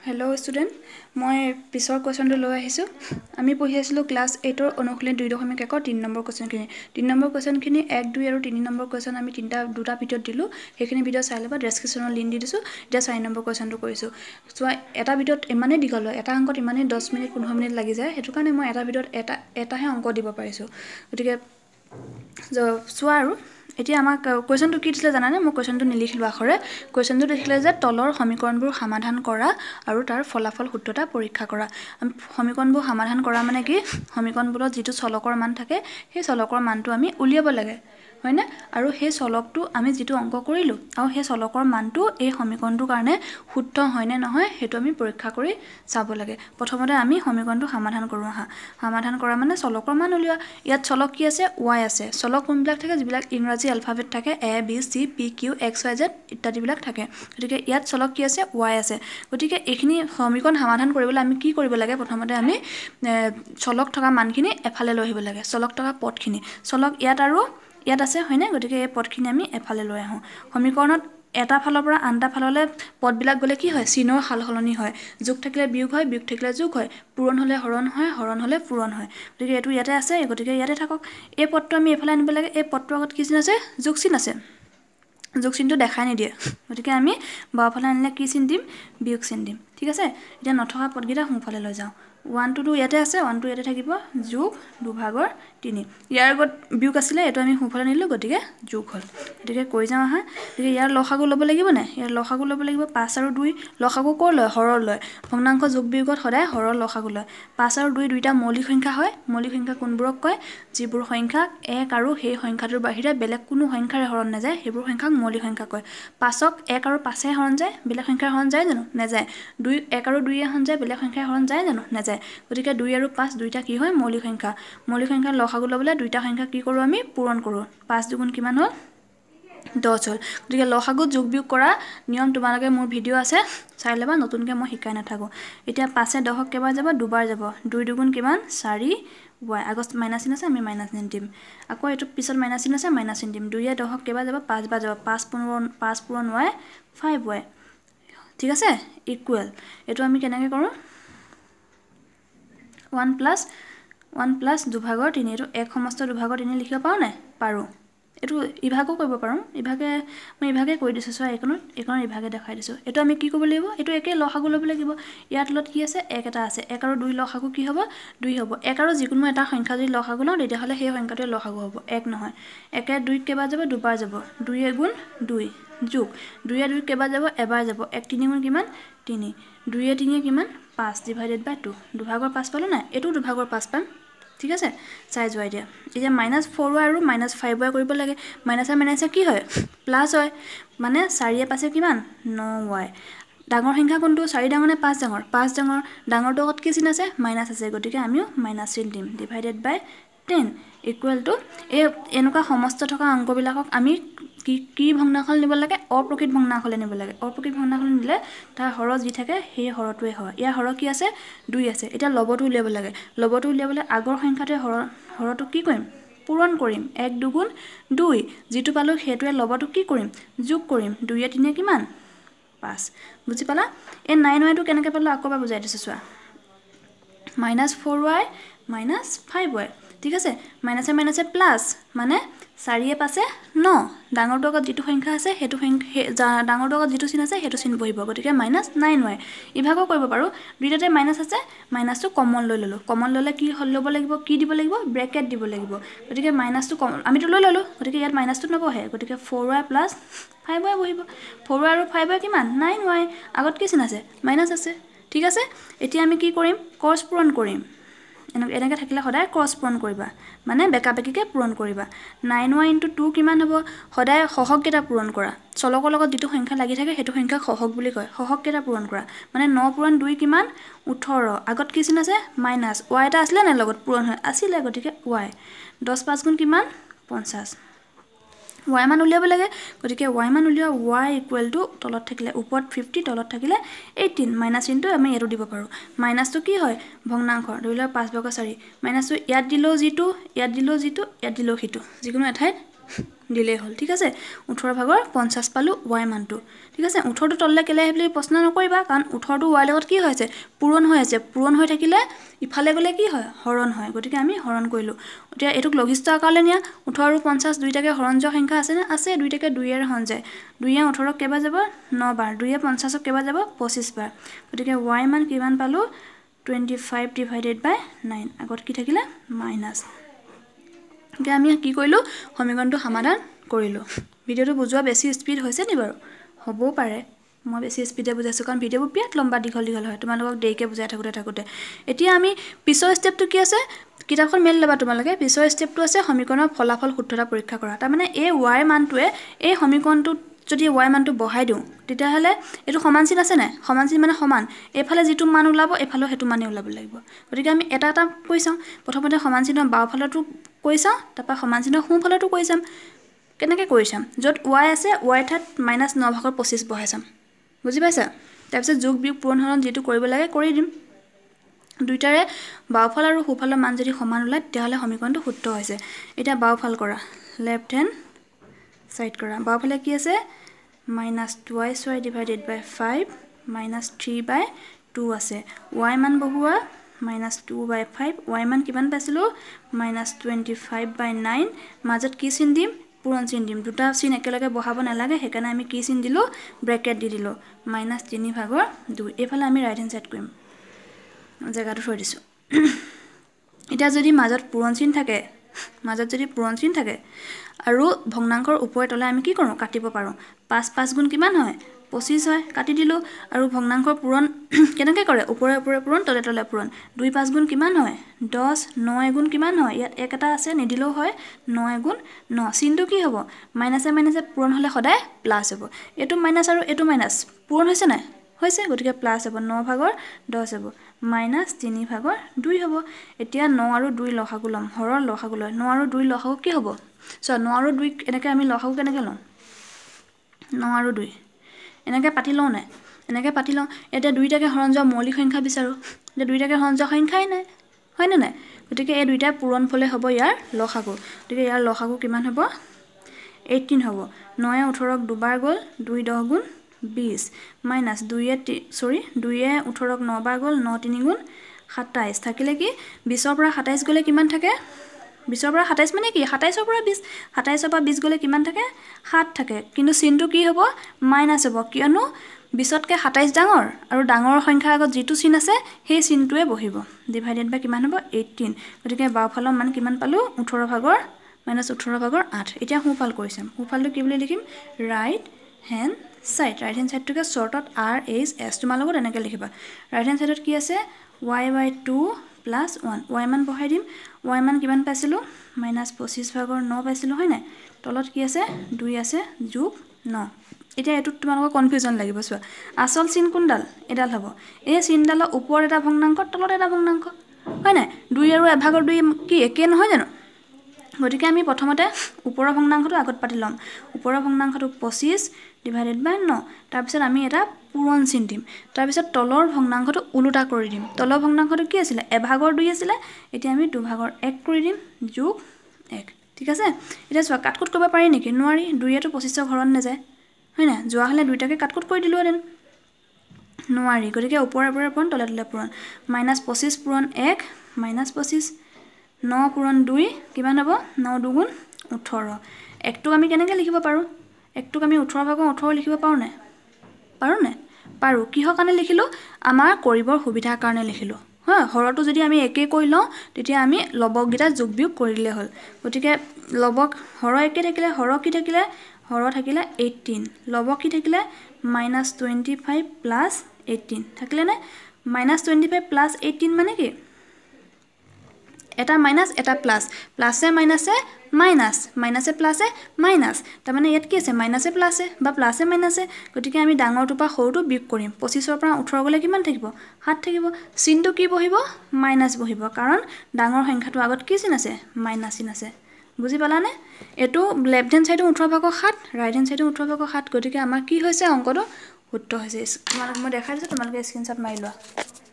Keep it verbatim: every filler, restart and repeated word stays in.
Hello student, মই পিছৰ কোৱেশ্চনটো লৈ আহিছো। আমি পঢ়ি আছিলো ক্লাছ eight ৰ অনুশীলনী দুই দশমিক এক ৰ তিনি নম্বৰ কোৱেশ্চনখিনি। তিনি নম্বৰ কোৱেশ্চনখিনি এক দুই আৰু তিনি নম্বৰ কোৱেশ্চন আমি তিনটা দুটা ভিডিঅ'ত দিলো। সেইখিনি ভিডিঅ' চাই লবা, ডেসক্ৰিপচনত লিংক দি দিছো। এতিয়া চাৰি নম্বৰ কোৱেশ্চনটো কৰিছো। সো এটা ভিডিঅ'ত ইমানেই দীঘল হয়, এটা অংকত ইমানেই দহ মিনিট পোন্ধৰ মিনিট লাগি যায়। হেতু কাৰণে মই এটা ভিডিঅ'ত এটা এটাহে অংক দিব পাৰিছো। গতিকে চোৱা আৰু এতিয়া আমাক কোৱেশ্চনটো কি দিছিলে জানানে? মই কোৱেশ্চনটো নিলিখিলো আখৰে। কোৱেশ্চনটো দেখিলে যে তলৰ সমীকৰণবোৰ সমাধান কৰা আৰু তাৰ ফলাফল সূত্ৰটা পৰীক্ষা কৰা। সমীকৰণবোৰ সমাধান কৰা মানে কি? সমীকৰণবোৰত যিটো চলকৰ মান থাকে, সেই চলকৰ মানটো আমি উলিয়াব লাগে। হয়নে? আৰু সেই চলকটো আমি যিটো অংক কৰিলো আৰু সেই চলকৰ মানটো এই সমীকৰণটোৰ কাৰণে শুদ্ধ হয় নে নহয় হেতু আমি পৰীক্ষা কৰি চাব লাগে। প্ৰথমতে আমি সমীকৰণটো সমাধান কৰো আহা। সমাধান কৰা মানে চলকৰ মান উলিওৱা। ইয়াত চলক কি আছে? y আছে। চলক কোনবিলাক থাকে? যিবিলাক ইংৰাজী এলফাবেট থাকে a b c p q x y z ইত্যাদি বিলাক থাকে। গতিকে ইয়াত চলক কি আছে? y আছে। গতিকে এইখিনি সমীকৰণ সমাধান কৰিবলৈ আমি কি কৰিব লাগে? প্ৰথমতে আমি চলক থকা মানখিনি এফালে লৈ আহিব লাগে। চলক থকা পদখিনি। চলক ইয়াত আৰু ইয়াত আছে হয়নে? গতিকে এই পদখিনি আমি এফালে লৈ আহো। সমীকৰণত এটা ফালৰ পৰা আনটা ফাললৈ পদবিলাক গলে কি হয়? চিনৰ সালসলনি হয়। যোগ থাকিলে বিয়োগ হয়, বিয়োগ থাকিলে যোগ হয়, পূৰণ হলে হৰণ হয়, হৰণ হলে পূৰণ হয়। গতিকে এইটো ইয়াতে আছে, গতিকে ইয়াতে থাকক। এই পদটো আমি এফালে আনিব লাগে। এই পদটোৰ আগত কি চিন আছে? যোগ চিন আছে। যোগ চিনটো দেখাই নিদিয়ে। গতিকে আমি বাওঁফালে আনিলে কি চিন দিম? বিয়োগ চিন দিম। ঠিক আছে? এতিয়া নথকা পদকেইটা সোঁফালে লৈ যাওঁ। ওৱান টু টু ইয়াতে আছে, ওৱান টু ইয়াতে থাকিব, যোগ দুভাগৰ তিনি। ইয়াৰ আগত বিয়োগ আছিলে, এইটো আমি সোঁফালে নিলো, গতিকে যোগ হ'ল। গতিকে কৰি যাওঁ আহা। গতিকে ইয়াৰ লসাগু ল'ব লাগিব নাই? ইয়াৰ লসাগু ল'ব লাগিব পাঁচ আৰু দুই। লসাগু ক'ৰ লয়? হৰৰ লয়। ভগ্নাংশ যোগ বিয়োগত সদায় হৰৰ লসাগু লয়। পাঁচ আৰু দুই দুইটা মৌলিক সংখ্যা হয়। মৌলিক সংখ্যা কোনবোৰক কয়? যিবোৰ সংখ্যা এক আৰু সেই সংখ্যাটোৰ বাহিৰে বেলেগ কোনো সংখ্যাৰে হৰণ নাযায়, সেইবোৰ সংখ্যাক মৌলিক সংখ্যা কয়। পাঁচক এক আৰু পাঁচে হৰণ যায়, বেলেগ সংখ্যাৰ হৰণ যায় জানো? নাযায়। দুই এক আৰু দুইয়ে হৰণ যায়, বেলেগ সংখ্যাৰ হৰণ যায় জানো? নাযায়। গতিকে দুই আৰু পাঁচ দুইটা কি হয়? মৌলিক সংখ্যা। মৌলিক সংখ্যাৰ লসাগু ল'বলৈ দুইটা সংখ্যা কি কৰোঁ আমি? পূৰণ কৰোঁ। পাঁচ দুগুণ কিমান হ'ল? দহ হ'ল। গতিকে লসাগুত যোগ বিয়োগ কৰা নিয়ম তোমালোকে মোৰ ভিডিঅ' আছে, চাই ল'বা, নতুনকৈ মই শিকাই নাথাকোঁ। এতিয়া পাঁচে দহক কেইবাৰ যাব? দুবাৰ যাব। দুই দুগুণ কিমান? চাৰি ৱাই। আগত মাইনাছ চিন আছে, আমি মাইনাছ চিন দিম। আকৌ এইটো পিছত মাইনাছ চিন আছে, মাইনাছ চিন দিম। দুইয়ে দহক কেইবাৰ যাব? পাঁচবাৰ যাব। পাঁচ পূৰণ পাঁচ পূৰণ ৱাই ফাইভ ৱাই। ঠিক আছে? ইকুৱেল। এইটো আমি কেনেকৈ কৰোঁ? ওৱান প্লাছ ওৱান প্লাছ দুভাগৰ তিনি। এইটো এক সমস্ত দুভাগৰ তিনি লিখিব পাৰোঁ নাই? পাৰোঁ। এইটো ইভাগো কৰিব পাৰোঁ। ইভাগে মই ইভাগে কৰি দিছোঁ। চোৱা এইকণত এইকণত ইভাগে দেখাই দিছোঁ। এইটো আমি কি কৰিব লাগিব? এইটো একেই লসাগু ল'ব লাগিব। ইয়াৰ তলত কি আছে? এক এটা আছে। এক আৰু দুই লসাগু কি হ'ব? দুই হ'ব। এক আৰু যিকোনো এটা সংখ্যা যদি লসাগু লওঁ, তেতিয়াহ'লে সেই সংখ্যাটোৱে লসাগু হ'ব। এক নহয়। একে দুইক কেইবাৰ যাব? দুবাৰ যাব। দুই এগুণ দুই যোগ। দুইয়ে দুইক কেইবাৰ যাব? এবাৰ যাব। এক তিনি গুণ কিমান? তিনি। দুইয়ে তিনিয়ে কিমান? পাঁচ ডিভাইডেড বাই টু। দুভাগৰ পাঁচ পালোঁ নাই? এইটো দুভাগৰ পাঁচ পাম। ঠিক আছে? চাই যোৱা এতিয়া। এতিয়া মাইনাছ ফ'ৰ ৱাই আৰু মাইনাছ ফাইভ ৱাই কৰিব লাগে। মাইনাছে মাইনাছে কি হয়? প্লাছ হয়। মানে চাৰিয়ে পাঁচে কিমান? ন ৱাই। ডাঙৰ সংখ্যা কোনটো? চাৰি ডাঙৰ নে পাঁচ ডাঙৰ? পাঁচ ডাঙৰ। ডাঙৰটো আগত কি চিন আছে? মাইনাছ আছে। গতিকে আমিও মাইনাছ চিন দিম। Divided by ten equal to এই এনেকুৱা সমস্ত থকা অংকবিলাকক আমি কি কি ভগ্নাংশলৈ নিব লাগে? অপ্ৰকৃত ভগ্নাংশলৈ নিব লাগে। অপ্ৰকৃত ভগ্নাংশলৈ নিলে তাৰ হৰত যি থাকে সেই হৰটোৱে হয়। ইয়াৰ হৰ কি আছে? দুই আছে। এতিয়া লবটো উলিয়াব লাগে। লবটো উলিয়াবলৈ আগৰ সংখ্যাটোৱে হৰ হৰটো কি কৰিম? পূৰণ কৰিম। এক দুগুণ দুই। যিটো পালোঁ সেইটোৱে লবটো কি কৰিম? যোগ কৰিম। দুইয়ে তিনিয়ে কিমান? পাঁচ। বুজি পালা? এই নাইন ৱাইটো কেনেকৈ পালোঁ আকৌ এবাৰ বুজাই দিছোঁ চোৱা। Minus four Y minus five Y. ঠিক আছে? মাইনাছে মাইনাছে প্লাছ মানে চাৰিয়ে পাঁচে ন। ডাঙৰটোৰ আগত যিটো সংখ্যা আছে সেইটো সংখ্যা ডাঙৰটোৰ আগত যিটো চিন আছে সেইটো চিন বহিব। গতিকে মাইনাছ নাইন ৱাই। ইভাগো কৰিব পাৰোঁ। দুইটাতে মাইনাছ আছে, মাইনাছটো কমন লৈ ল'লোঁ। কমন ল'লে কি ল'ব লাগিব? কি দিব লাগিব? ব্ৰেকেট দিব লাগিব। গতিকে মাইনাছটো কমন আমিতো লৈ ল'লোঁ। গতিকে ইয়াত মাইনাছটো নবহে। গতিকে four Y plus five Y বহিব। ফ'ৰ ৱাই আৰু ফাইভ ৱাই কিমান? Nine Y. আগত কি চিন আছে? মাইনাছ আছে। ঠিক আছে? এতিয়া আমি কি কৰিম? ক্ৰছ পূৰণ কৰিম। এনে এনেকৈ থাকিলে সদায় ক্ৰছ পূৰণ কৰিবা। মানে বেকা বেকিকৈ পূৰণ কৰিবা। নাইন ৱাই ইনটু টু কিমান হ'ব? সদায় সহগকেইটা পূৰণ কৰা। চলকৰ লগত যিটো সংখ্যা লাগি থাকে সেইটো সংখ্যাক সহগ বুলি কয়। সহগকেইটা পূৰণ কৰা। মানে ন পূৰণ দুই কিমান? ওঠৰ। আগত কি চিন আছে? মাইনাছ। ৱাই এটা আছিলে নাই লগত? পূৰণ হয় আছিলে। গতিকে ৱাই। দহ পাঁচ গুণ কিমান? পঞ্চাছ। ৱাই মান উলিয়াব লাগে। গতিকে ৱাই মান উলিওৱা। ৱাই ইকুৱেল টু তলত থাকিলে ওপৰত ফিফটি, তলত থাকিলে এইটিন। মাইনাছ চিনটো আমি এইটো দিব পাৰোঁ। মাইনাছটো কি হয়? ভগ্নাংশ। ধৰি লওক পাঁচ ভাগৰ চাৰি। মাইনাছটো ইয়াত দিলেও যিটো, ইয়াত দিলেও যিটো, ইয়াত দিলেও সিটো। যিকোনো এঠাইত দিলেই হ'ল ঠিক আছে ওঠৰ ভাগৰ পঞ্চাছ পালো y মানটো ঠিক আছে ওঠৰটো তললে কেলে আহিলে প্ৰশ্ন নকৰিবা কাৰণ ওঠৰটো y লগত কি হৈছে পূৰণ হৈ আছে পূৰণ হৈ থাকিলে ইফালে গলে কি হয় হৰণ হয় গতিকে আমি হৰণ কৰিলো এতিয়া এটুক লঘিষ্ঠ আকাৰলৈ নিয়া ওঠৰ আৰু পঞ্চাছ দুইটাকে হৰণ যোৱা সংখ্যা আছে না আছে দুইটাকে দুই এৰ হৰণ যায় দুই এ ওঠৰ কেবা যাব ন বাৰ দুই এ পঞ্চাছ কেবা যাব পঁচিছ বাৰ গতিকে y মান কিমান পালো twenty-five divided by nine আগত কি থাকিলে মাইনাস এতিয়া আমি কি কৰিলো সমীকৰণটো সমাধান কৰিলো ভিডিওটো বুজোৱা বেছি স্পিড হৈছে নি বাৰু হবও পাৰে মই বেছি স্পিডে বুজাইছো কাৰণ ভিডিওবোৰ বিৰাট লম্বা দীঘল দীঘল হয় তোমালোকক দেৰিকে বুজাই থাকোতে থাকোতে এতিয়া আমি পিছৰ ষ্টেপটো কি আছে কিতাপখন মেল লবা তোমালোকে পিছৰ ষ্টেপটো আছে সমীকৰণৰ ফলাফল শুদ্ধতা পৰীক্ষা কৰা তাৰ মানে এই y মানটোৱে এই সমীকৰণটোত যদি y মানটো বহাই দিও তেতিয়া হলে এটো সমান চিন আছে না সমান চিন মানে সমান এফালে যেটো মান ওলাব এফালে হেতু মানে ওলাব লাগিব গতিকে আমি এটা এটা কৈছাম প্ৰথমতে সমান চিনৰ বাওফালটো কৈছা তাৰপা সমান চিনৰ সোঁফালটো কৈছাম কেনেকৈ কৰিছাম যত y আছে y ঠাত মাইনাস ন ভাগৰ পঁচিছ বহাইছাম বুজি পাইছা তাৰপিছত যোগ বিয়োগ পূৰণ হৰণ যেটো কৰিব লাগে কৰি দিম দুইটাৰে বাওফাল আৰু সোঁফালৰ মান যদি সমান ওলায় তেতিয়াহলে সমীকৰণটো শুদ্ধ হৈছে এটা বাওফাল কৰা লেফট হ্যান্ড সাইড কৰা বাওফালে কি আছে minus twice y divided by five minus three by two আছে y মান বহুৱা minus two by five y মান কিমান পাইছিলো minus twenty-five by nine মাজত কি চিন দিম পূৰণ চিন দিম দুটা চিন একেলগে বহাব নালাগে হেকাৰণে আমি কি চিন দিলো ব্ৰেকেট দি দিলো minus তিনি ভাগৰ দুই এফালে আমি ৰাইট হ্যান্ড সাইড কৰিম জায়গাটো থৈ দিছো এটা যদি মাজত পূৰণ চিন থাকে মাজত যদি পূৰণ চিন থাকে আৰু ভগ্নাংকৰ ওপৰে তলে আমি কি কৰো কাটিব পাৰো পাঁচ পাঁচ গুণ কিমান হয় পঁচিছ হয় কাটি দিলো আৰু ভগ্নাংকৰ পূৰণ কেনেকৈ কৰে ওপৰে ওপৰে পূৰণ তলে তলে পূৰণ দুই পাঁচ গুণ কিমান হয় দহ ন গুণ কিমান হয় ইয়াত এক এটা আছে নিদিলেও হয় ন গুণ ন চিনটো কি হ'ব মাইনাসে মাইনাসে পূৰণ হলে সদায় প্লাস হ'ব এটো মাইনাস আৰু এটো মাইনাস পূৰণ হৈছে না হৈছে গতিকে প্লাস হ'ব ন ভাগৰ দহ হ'ব মাইনাস তিনি ভাগৰ দুই হ'ব এতিয়া ন আৰু দুই লসাগু লম হৰৰ লসাগু লয় ন আৰু দুই লসাগু কি হ'ব সো ন আৰু দুই এনেকৈ আমি লসাগু কেনেকৈ লম ন আৰু দুই এনেকৈ পাতি লও না এনেকৈ পাতি লও এতিয়া দুইটাকে হৰণ যোৱা মৌলিক সংখ্যা বিচাৰো যে দুইটাকে হৰণ যোৱা সংখ্যাই নাই হয় না নাই গতিকে এই দুইটা পূৰণ ফলে হ'ব ইয়াৰ লসাগু গতিকে ইয়াৰ লসাগু কিমান হ'ব eighteen হ'ব ন এ ওঠৰ ক দুবাৰ গল দুই দহ গুণ বিশ মাইনাস দুই এ সৰি দুই এ ওঠৰ ক ন বাৰ গল ন তিনি গুণ সাতাইছ থাকিলে কি বিশ ৰ পৰা সাতাইছ গলে কিমান থাকে বিশ ৰ পৰা সাতাইছ মানে কি সাতাইছ ৰ পৰা বিশ সাতাইছ ৰ পৰা বিশ গলে কিমান থাকে সাত থাকে কিন্তু চিনটো কি হ'ব মাইনাস হ'ব কিয়নো বিশ তকৈ সাতাইছ ডাঙৰ আৰু ডাঙৰ সংখ্যাৰ আগত যেটো চিন আছে সেই চিনটোৱে বহিব ডিভাইডেড বাই কিমান হ'ব eighteen গতিকে বাওফালৰ মান কিমান পালো ওঠৰ ভাগৰ minus ওঠৰ ভাগৰ আঠ এতিয়া সোঁফাল কৰিছাম সোঁফালটো কি বুলি লিখিম right hand side right hand সাইডটোকে শৰ্টত r h s তোমাৰ লগত এনেকৈ লিখিবা ৰাইট হ্যান্ড সাইডত কি আছে y by two plus one y মান বহাই দিম y মান কিমান পাইছিলো minus পঁচিছ ভাগৰ ন পাইছিলো হয় নাই তলত কি আছে দুই আছে যোগ ন এতিয়া এটো তোমালোকৰ কনফিউজন লাগিব চোৱা আসল চিন কোনডাল এডাল হ'ব এই চিনডালৰ ওপৰ এটা ভগ্নাংক তলত এটা ভগ্নাংক হয় নাই দুই আৰু এক ভাগৰ দুই কি একে নহয় জানো গতিকে আমি প্ৰথমতে ওপৰৰ ভগ্নাংকটো আগত পাতি লম ওপৰৰ ভগ্নাংকটো পঁচিছ ডিভাইডেড বাই ন তাৰ পিছত আমি এটা পূৰণ চিন দিম তাৰ পিছত তলৰ ভগ্নাংকটো উলুটা কৰি দিম তলৰ ভগ্নাংকটো কি আছিল এভাগৰ দুই আছিল এতিয়া আমি দুভাগৰ এক কৰি দিম যোগ এক ঠিক আছে এটা চোৱা কাটকুট কৰিব পাৰি নেকি নোৱাৰি দুই এটো পঁচিছ ৰ ঘৰত নাযায় হয় না যোৱা হলে দুইটাকে কাটকুট কৰি দিলো হেতেন নোৱাৰি গতিকে ওপৰে ওপৰে পূৰণ তলে তলে পূৰণ মাইনাস পঁচিছ পূৰণ এক মাইনাস পঁচিছ ন পূৰণ দুই কিমান হ'ব ন দুগুণ ওঠৰ একটো আমি কেনেকৈ লিখিব পাৰো একটোক আমি ওঠৰ ভাগৰ ওঠৰ লিখিব পাৰো না পাৰো না পাৰো কিহৰ কাৰণে লিখিলো আমাৰ কৰিবৰ সুবিধাৰ কাৰণে লিখিলো হা হৰটো যদি আমি একে কৰি লওঁ তেতিয়া আমি লবক গিটা যোগ বিয়োগ কৰি দিলে হ'ল গতিকে লবক হৰ একে থাকিলে হৰ কি থাকিলে হৰ থাকিলে eighteen লবক কি থাকিলে minus twenty-five plus eighteen থাকিলে না minus twenty-five plus eighteen মানে কি এটা মাইনাস এটা প্লাস প্লাসে মাইনাসে মাইনাস মাইনাসে প্লাসে মাইনাস তাৰ মানে ইয়াত কি আছে মাইনাসে প্লাসে বা প্লাসে মাইনাসে গতিকে আমি ডাঙৰটো পা সৰুটো বিয়োগ কৰিম পঁচিছ ৰ পৰা ওঠৰ গলে কিমান থাকিব সাত থাকিব চিনটো কি বহিব মাইনাস বহিব কাৰণ ডাঙৰ সংখ্যাটো আগত কি চিন আছে মাইনাস চিন আছে বুজি পালানে এটো লেফট হ্যান্ড সাইডে ওঠৰ ভাগৰ সাত ৰাইট হ্যান্ড সাইডে ওঠৰ ভাগৰ সাত গতিকে আমাৰ কি হৈছে অংকটো শুদ্ধ হৈছে তোমালোক মই দেখাই দিছো তোমালোকে স্ক্ৰিনশ্বট মাৰি লোৱা